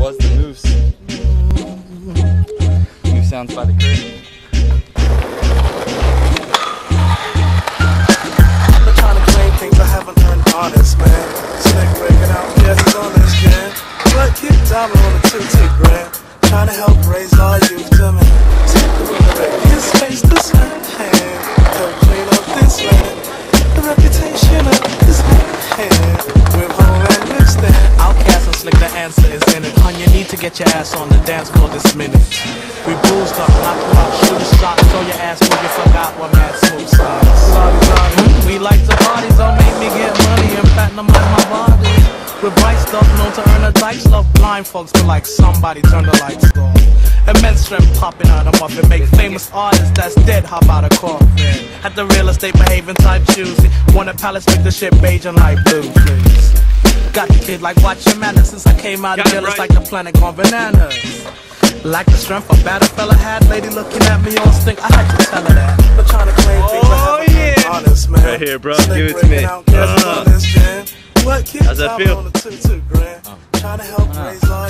was the moose. Moose sounds by the curtain. I'm trying to claim things I haven't earned honest, man. Slick breaking out, yeah, he's on this jam. Blood keep diamond on the 2 grand. Trying to help raise our youth to me. His face the same hand. Help clean up this land. The reputation of his hand. With home and lipstick. Outcast and slick, the answer is in it. On your need to get your ass on the dance floor this minute. We bruised up, knocked you out, shoot a shot, throw your ass where you forgot what mad smooth size. We like to party, don't make me get money and platinum like my body. With bright stuff known to earn a dice, love blind folks, but like somebody turn the lights off. Immense strength popping out of muffin, make famous artists that's dead hop out of coffin. At the real estate behaving type choosy, want a palace make the shit beige and light blue, please. Got the kid like watch your manners since I came out of jail, it's like the planet gone bananas. Like the strength a better fella had, lady looking at me on stink, I had to tell her that. But trying to claim things I haven't honest, man. Right here, bro, give it to me. How's that feel? Trying to help raise our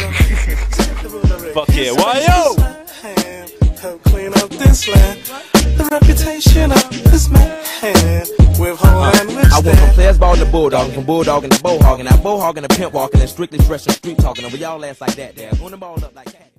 Fuck yeah, why yo? Help clean up this land. The reputation of this man with whole and lipstick. I went from players ball to bulldogging, from bulldogging to bowhogging, now bowhogging to pimp walking, and strictly fresh and street talking. And we all ass like that, damn. Doing them all up like that.